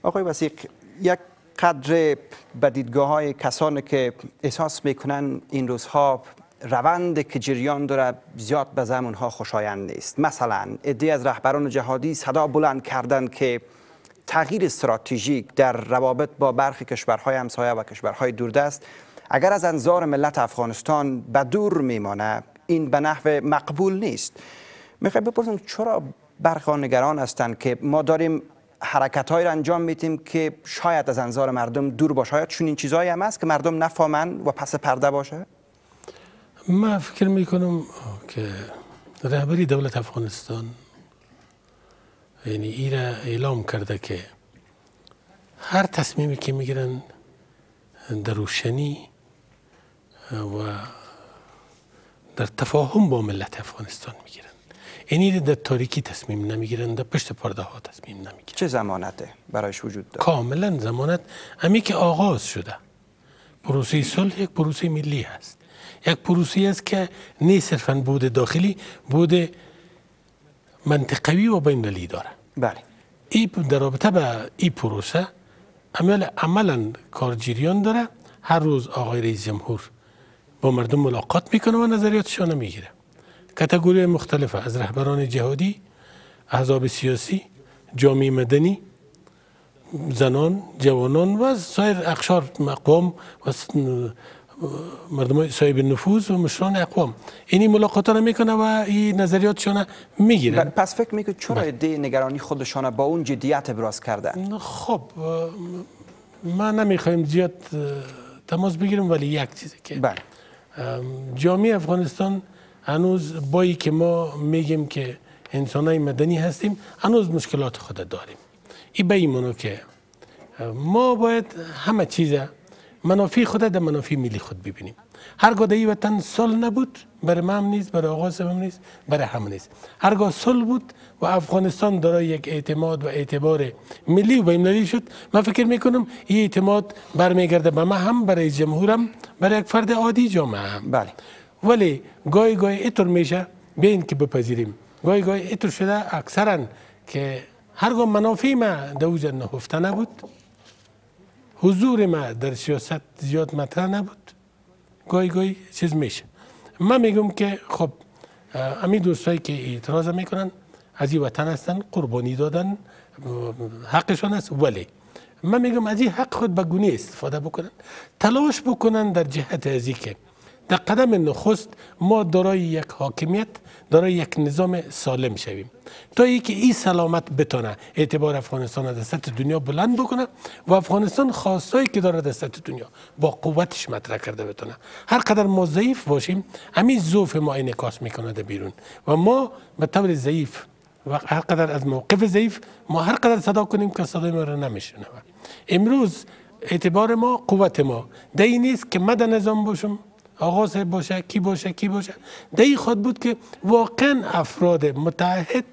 آقای وثیق، یک قدر به دیدگاه های کسانی که احساس میکنن این روزها روند که جریان داره زیاد به زمانها خوشایند نیست. مثلا عده از رهبران جهادی صدا بلند کردند که تغییر استراتژیک در روابط با برخی کشورهای همسایه و کشورهای دوردست اگر از انظار ملت افغانستان به دور میمانه، این به نحو مقبول نیست. میخوام بپرسم چرا برخی نگران هستند که ما داریم حرکت‌هایی را انجام میدیم که شاید از انظار مردم دور باشه؟ شاید چون این چیزایی هم هست که مردم نفهمن و پس پرده باشه؟ من فکر میکنم که رهبری دولت افغانستان یعنی این را اعلام کرده که هر تصمیمی که میگیرن در روشنی و در تفاهم با ملت افغانستان میگیرن. اینی در تاریکی تصمیم نمیگیرن، در پشت پرده ها تصمیم نمیگیرن. چه ضمانته برایش وجود داره؟ کاملا ضمانت امی که آغاز شده. پروسه صلح یک پروسه ملی هست. یک پروسه است که نه صرفاً بود داخلی، بود منطقوی و بین المللی داره. بله. این در رابطه با این پروسه عملا کار جریان داره. هر روز آقای رئیس جمهور با مردم ملاقات میکنه و نظریاتشان میگیره. کاتگوری مختلف از رهبران جهادی، احزاب سیاسی، جامعه مدنی، زنان، جوانان و سایر اقشار اقوام و مردم صاحب نفوذ و مشران اقوام اینی ملاقات را میکنه و این نظریاتشان میگیرن. پس فکر میکنید چرا عده نگرانی خودشان با اون جدیت ابراز کرده؟ خب ما نمیخوایم زیاد تماس بگیریم، ولی یک چیزی که جامعه افغانستان هنوز بایی که ما میگیم که انسانای مدنی هستیم، هنوز مشکلات خود داریم. این به ایمانو که ما باید همه چیز منافع خود در منافع ملی خود ببینیم. هرگاه در این وطن صلح نبود، برای ما هم نیست، برای آقا هم نیست، برای هم نیست. هرگاه صلح بود و افغانستان دارای یک اعتماد و اعتبار ملی و بین‌المللی شد، من فکر میکنم این اعتماد برمیگرده به ما هم، برای جمهورم، برای یک فرد عادی جامعه هم. بله. ولی گاهی گاهی اینطور میشه، بیاین که بپذیریم، گاهی گاهی اینطور شده اکثرا که هرگاه منافع ما در اوج نهفته نبود، حضور ما در سیاست زیاد مطرح نبود، گاهی گاهی چیز میشه. من میگم که خب امی دوستایی که اعتراض میکنن از این وطن هستن، قربانی دادن، حقشان است، ولی من میگم از این حق خود به گونه استفاده بکنن، تلاش بکنن در جهت از اینکه در قدم نخست ما دارای یک حاکمیت، دارای یک نظام سالم شویم، تا اینکه این سلامت بتونه اعتبار افغانستان در سطح دنیا بلند بکنه و افغانستان خواستایی که داره در سطح دنیا با قوتش مطرح کرده بتونه. هر قدر ما ضعیف باشیم، همین ضعف ما انعکاس میکنه در بیرون و ما به طور ضعیف و هر قدر از موقف ضعیف ما هر قدر صدا کنیم که صدای ما را نمیشنوه. امروز اعتبار ما، قوت ما در این نیست که من در نظام باشم، آقا صاحب باشه، کی باشه، کی باشه. در این خود بود که واقعا افراد متعهد،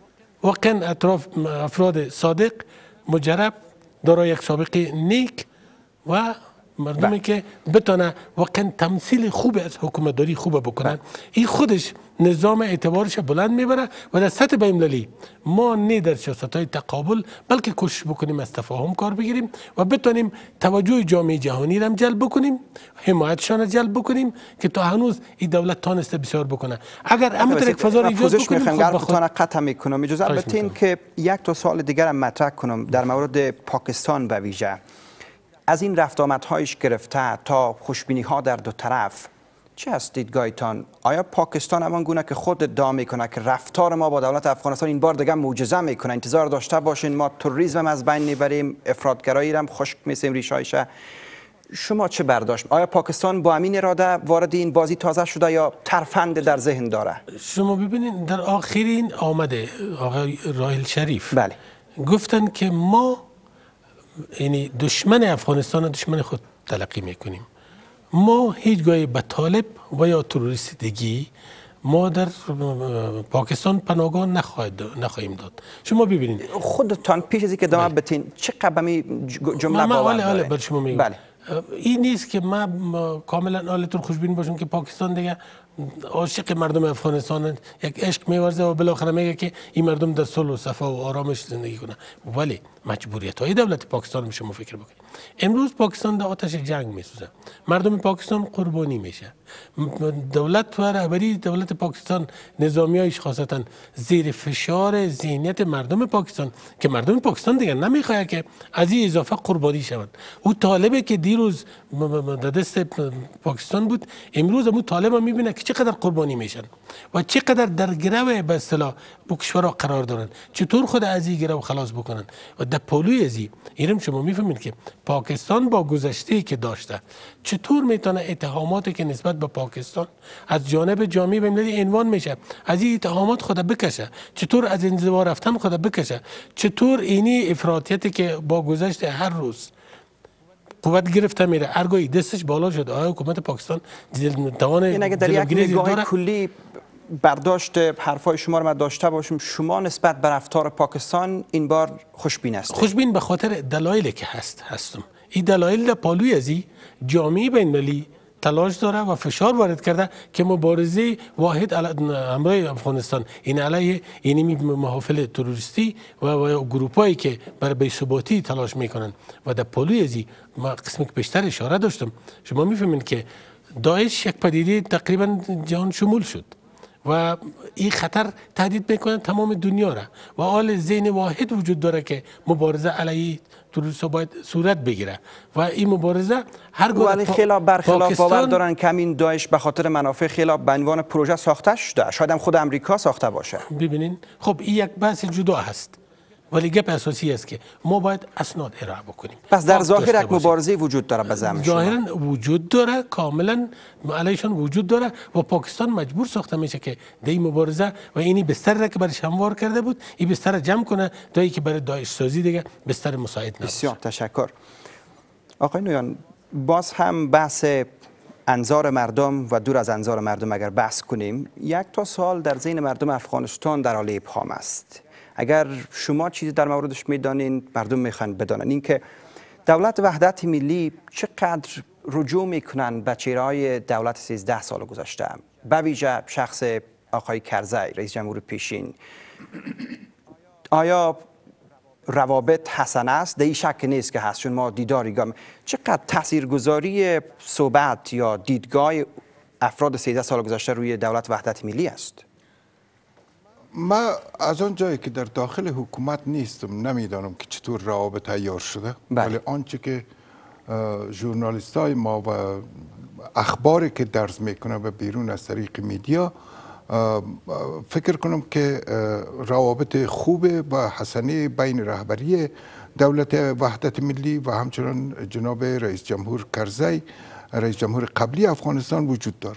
واقعا افراد صادق، مجرب، دارای یک سابقه نیک و مردمی که بتونه واقعا تمثیل خوب از حکومتداری خوب بکنن، این خودش نظام اعتبارش بلند میبره و در سطح بین‌المللی ما نه در سیاست‌های تقابل بلکه کوشش بکنیم از تفاهم کار بگیریم و بتونیم توجه جامعه جهانی را جلب بکنیم، حمایتشان را جلب بکنیم که تا هنوز این دولت تانسته بسیار بکنه. اگر همینطور یک فضا را ایجاد بکنیم، خب قطع میکنم. اجازه بدین که یک تا سوال دیگر هم مطرح کنم در مورد پاکستان به ویژه. از این رفت آمدهایش گرفته تا خوشبینی ها در دو طرف، چه است دیدگاهتان؟ آیا پاکستان همان گونه که خود ادعا میکنه که رفتار ما با دولت افغانستان این بار دیگه معجزه میکنه، انتظار داشته باشین ما تروریسم از بین میبریم، افراطگرایی را خشک میسیم ریشه‌ایش، شما چه برداشت؟ آیا پاکستان با همین اراده وارد این بازی تازه شده یا ترفند در ذهن داره؟ شما ببینید در آخرین آمده آقای راحل شریف بله گفتن که ما یعنی دشمن افغانستان دشمن خود تلقی میکنیم. ما هیچگاه به طالب و یا تروریست دیگی ما در پاکستان پناهگاه نخواهیم داد. شما ببینید خودتان پیش از اینکه ادامه بدین چه قبمی جمله باور داره؟ بله شما میگم این نیست که ما کاملا حالتون خوشبین باشم که پاکستان دیگه عاشق مردم افغانستان، یک عشق می‌ورزه و بالاخره میگه که این مردم در صلح و صفا و آرامش زندگی کنن. ولی مجبوریت‌های دولت پاکستان میشه ما فکر بکنیم. امروز پاکستان در آتش جنگ میسوزه، مردم پاکستان قربانی میشه. دولت و رهبری دولت پاکستان، نظامیایش خاصتا زیر فشار ذهنیت مردم پاکستان که مردم پاکستان دیگه نمیخواد که از این اضافه قربانی شوند. او طالبه که دیروز در دست پاکستان بود، امروز اون طالب میبینه که چقدر قربانی میشن و چقدر در گرو به اصطلاح با کشورها قرار دارن، چطور خود از این گرو خلاص بکنن. و در پلوی از اینم شما میفهمید که پاکستان با گذشته که داشته چطور میتونه اتهاماتی که نسبت به پاکستان از جانب جامعه بین‌المللی عنوان میشه، از این اتهامات خود بکشه، چطور از انزوا رفتن خود بکشه، چطور اینی افراطیتی که با گذشت هر روز قوت گرفته میره هرگاهی دستش بالا شد. آیا حکومت پاکستان توان این اگه در یک نگاه کلی برداشت حرفای شما رو من داشته باشم، شما نسبت به رفتار پاکستان این بار خوشبین هستید؟ خوشبین به خاطر دلایلی که هستم. این دلایل در پالوی ازی جامعه بین‌المللی تلاش داره و فشار وارد کرده که مبارزه واحد همراه افغانستان این علیه این محافل تروریستی و گروپایی که برای بی‌ثباتی تلاش میکنن. و در پالوی ازی ما قسمی که بیشتر اشاره داشتم، شما میفهمید که داعش یک پدیده تقریبا جهان شمول شد و این خطر تهدید میکنه تمام دنیا را و حال ذهن واحد وجود داره که مبارزه علیه تروریست باید صورت بگیره و این مبارزه ولی خلاف برخلاف باور دارن که همین داعش به خاطر منافع خلاف به عنوان پروژه ساخته شده، شاید هم خود امریکا ساخته باشه. ببینین خب این یک بحث جدا هست، ولی گپ اساسی است که ما باید اسناد ارائه بکنیم. پس در ظاهر یک مبارزه وجود داره به زعم شما؟ ظاهرا وجود داره، کاملا علیشان وجود داره و پاکستان مجبور ساخته میشه که در این مبارزه و اینی بستر را که برش هموار کرده بود این بستر جمع کنه تا که برای داعش سازی دیگه بستر مساعد نباشه. بسیار تشکر. آقای نویان، باز هم بحث انظار مردم و دور از انظار مردم اگر بحث کنیم، یک تا سوال در ذهن مردم افغانستان در حال ابهام است. اگر شما چیزی در موردش میدانین، مردم میخوان بدانن اینکه دولت وحدت ملی چقدر رجوع میکنن به چهره‌های دولت 13 سال گذشته، به ویژه شخص آقای کرزی رئیس جمهور پیشین. آیا روابط حسن است؟ در این شک نیست که هست، چون ما دیداری گام. چقدر تاثیرگذاری صحبت یا دیدگاه افراد 13 سال گذشته روی دولت وحدت ملی است؟ ما از آن جایی که در داخل حکومت نیستم نمیدانم که چطور روابط تیار شده. ولی آنچه که ژورنالیست های ما و اخباری که درز میکنه و بیرون از طریق میدیا، فکر کنم که روابط خوبه و حسنه بین رهبری دولت وحدت ملی و همچنان جناب رئیس جمهور کرزی، رئیس جمهور قبلی افغانستان وجود داره.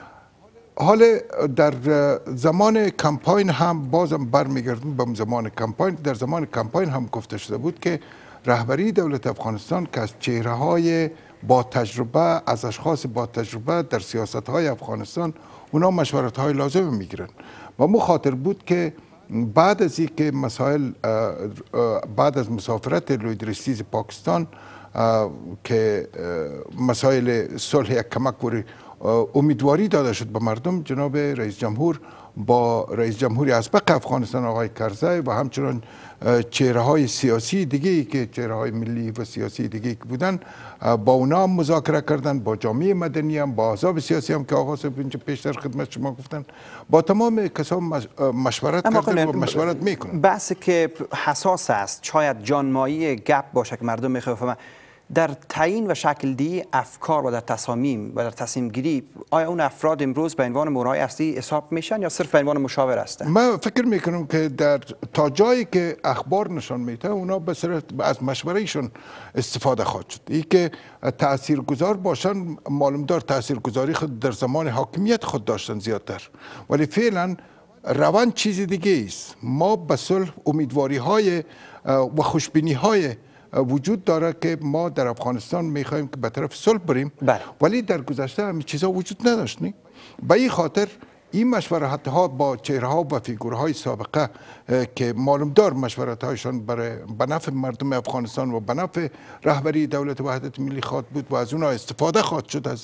حالا در زمان کمپاین هم بازم برمیگردیم به زمان کمپاین، در زمان کمپاین هم گفته شده بود که رهبری دولت افغانستان که از چهره‌های با تجربه، از اشخاص با تجربه در سیاست‌های افغانستان اونا مشورت‌های لازم میگیرن و مخاطر بود که بعد از اینکه مسائل بعد از مسافرت لویدرستیز پاکستان که مسائل صلح یک کمک وری امیدواری داده شد به مردم، جناب رئیس جمهور با رئیس جمهوری اسبق افغانستان آقای کرزی و همچنان چهره‌های سیاسی دیگه که چهره‌های ملی و سیاسی دیگه که بودن با اونا هم مذاکره کردن، با جامعه مدنی هم، با احزاب سیاسی هم که آقا پیشتر خدمت شما گفتن، با تمام کسان مشورت کردن و مشورت میکنن. بحث که حساس است، شاید جانمایی گپ باشه که مردم میخوام در تعیین و شکل‌دهی افکار و در تصامیم و در تصمیم گیری، آیا اون افراد امروز به عنوان مرای اصلی حساب میشن یا صرف به عنوان مشاور هستند؟ من فکر میکنم که تا جایی که اخبار نشان میده اونا به صورت از مشورهشون استفاده خواهد شد. این که تاثیرگذار باشن، معلوم دار تاثیرگذاری خود در زمان حاکمیت خود داشتن زیادتر، ولی فعلا روان چیز دیگه است. ما به صلح امیدواری های و خوشبینی های وجود داره که ما در افغانستان میخوایم که به طرف صلح بریم، ولی در گذشته همین چیزا وجود نداشت. به این خاطر این مشورت ها با چهره ها و فیگورهای سابقه که معلوم دار مشورت هایشان به نفع مردم افغانستان و به نفع رهبری دولت وحدت ملی خواهد بود و از اونها استفاده خواهد شد از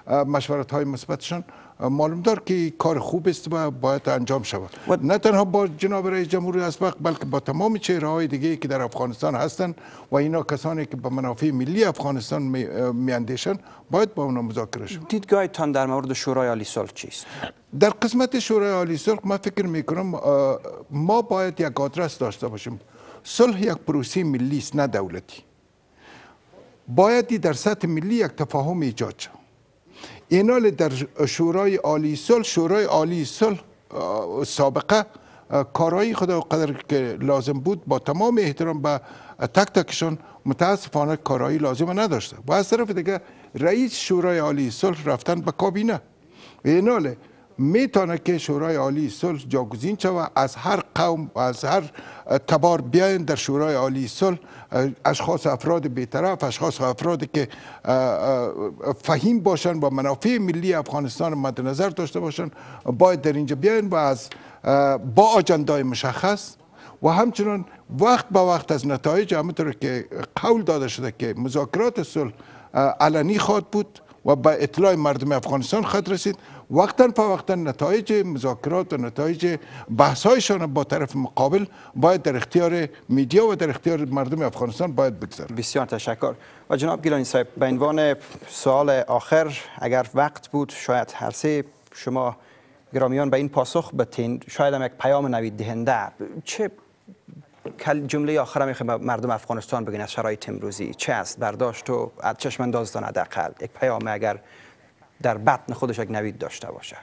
مشورت های مثبتشان معلوم دار که کار خوب است و باید انجام شود نه تنها با جناب رئیس جمهور اسبق بلکه با تمام چهره های دیگه که در افغانستان هستند و اینا کسانی که به منافع ملی افغانستان میاندیشند باید با اونا مذاکره شود. دیدگاهتان در مورد شورای عالی صلح چیست؟ در قسمت شورای عالی صلح من فکر میکنم ما باید یک آدرس داشته باشیم. صلح یک پروسه ملی است نه دولتی. باید در سطح ملی یک تفاهم ایجاد شود. اینال در شورای عالی صلح سابقه کارایی خدا قدر که لازم بود با تمام احترام به تک تکشون متاسفانه کارایی لازم نداشته و از طرف دیگه رئیس شورای عالی صلح رفتن به کابینه اینال میتونه که شورای عالی صلح جاگزین شود از هر قوم و از هر تبار بیاین در شورای عالی صلح اشخاص افراد بی‌طرف، اشخاص افرادی که فهیم باشن و منافع ملی افغانستان مد نظر داشته باشن باید در اینجا بیاین و از با آجندای مشخص و همچنان وقت به وقت از نتایج همونطور که قول داده شده که مذاکرات صلح علنی خواهد بود و به اطلاع مردم افغانستان خواهد رسید وقتا فوقتا نتایج مذاکرات و نتایج بحث‌هایشان با طرف مقابل باید در اختیار میدیا و در اختیار مردم افغانستان باید بگذارد. بسیار تشکر. و جناب گیلانی صاحب به عنوان سوال آخر اگر وقت بود شاید هر سه شما گرامیان به این پاسخ بدین شاید هم یک پیام نوید دهنده چه جمله آخر میخوایم مردم افغانستان بگین از شرایط امروزی چه است برداشت و از چشم اندازتان حداقل یک پیام اگر در بطن خودش یک نوید داشته باشه؟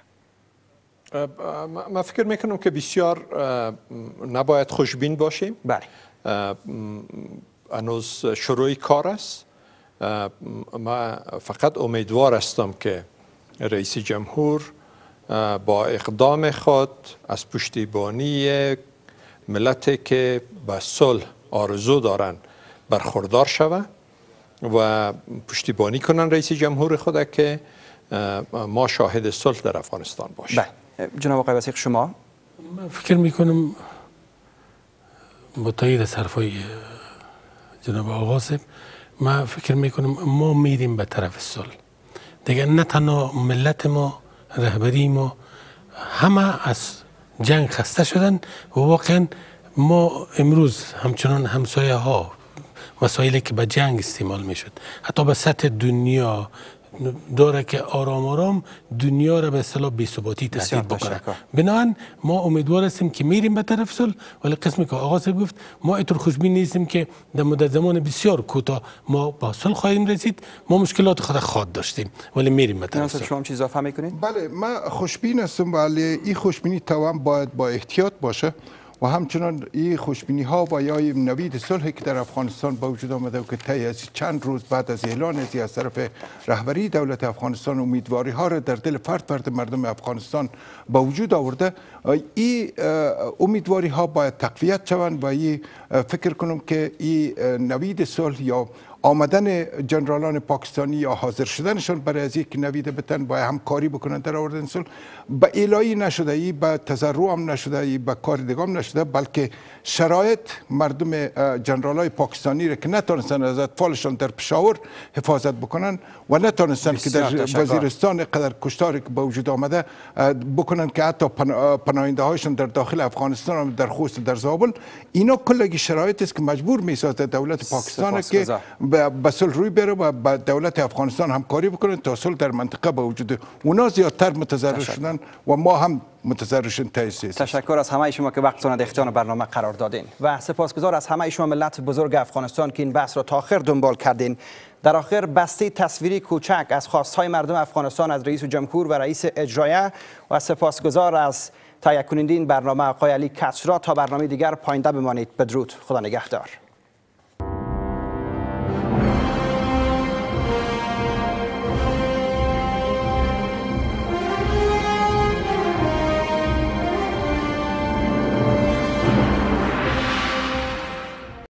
من فکر میکنم که بسیار نباید خوشبین باشیم. بله. هنوز شروع کار است. من فقط امیدوار هستم که رئیس جمهور با اقدام خود از پشتیبانی ملتی که به صلح آرزو دارن برخوردار شود و پشتیبانی کنن رئیس جمهور خود که ما شاهد صلح در افغانستان باشیم. بله. جناب آقای وثیق شما؟ من فکر میکنم با تایید از حرفای جناب آقا صاحب من فکر میکنم ما میریم به طرف صلح دیگه. نه تنها ملت ما رهبری ما همه از جنگ خسته شدن و واقعا ما امروز همچنان همسایه ها وسایلی که به جنگ استعمال میشد حتی به سطح دنیا داره که آرام آرام دنیا را به اصطلاح بی‌ثباتی تهدید بکنه. بنابراین ما امیدوار هستیم که میریم به طرف صلح ولی قسمی که آقا صاحب گفت ما اینطور خوشبین نیستیم که در مدت زمان بسیار کوتاه ما با صلح خواهیم رسید. ما مشکلات خود خواهد داشتیم ولی میریم به طرف صلح. شما چیز اضافه میکنید؟ بله من خوشبین هستم ولی این خوشبینی توام باید با احتیاط باشه و همچنان این خوشبینی ها و یا نوید صلحی که در افغانستان با وجود آمده و که طی از چند روز بعد از اعلان از طرف رهبری دولت افغانستان امیدواری ها را در دل فرد مردم افغانستان با وجود آورده این امیدواری ها باید تقویت شوند و این فکر کنم که این نوید صلح یا آمدن جنرالان پاکستانی یا حاضر شدنشان برای از یک نوید بتن باید همکاری بکنن در آوردن صلح به الهی نشده ای به تضرع هم نشده ای به کار دیگه هم نشده بلکه شرایط مردم جنرالای پاکستانی را که نتونستن از اطفالشان در پشاور حفاظت بکنن و نتونستن که در وزیرستان قدر کشتاری که با وجود آمده بکنن که حتی پناهنده هایشان در داخل افغانستان هم در خوست در زابل اینا کلگی شرایط است که مجبور میسازه دولت پاکستان که به صلح روی بره و با دولت افغانستان همکاری بکنن تا صلح در منطقه با وجود اونا زیادتر متضرر شدن و ما هم متضرر شدن. تشکر از همه شما که وقتتون در اختیار برنامه قرار دادین و سپاسگزار از همه شما ملت بزرگ افغانستان که این بحث را تا آخر دنبال کردین. در آخر بسته تصویری کوچک از خواستهای مردم افغانستان از رئیس جمهور و رئیس اجرایه و سپاسگزار از تهیه کننده این برنامه آقای علی کسری. تا برنامه دیگر پاینده بمانید. بدرود. خدا نگهدار.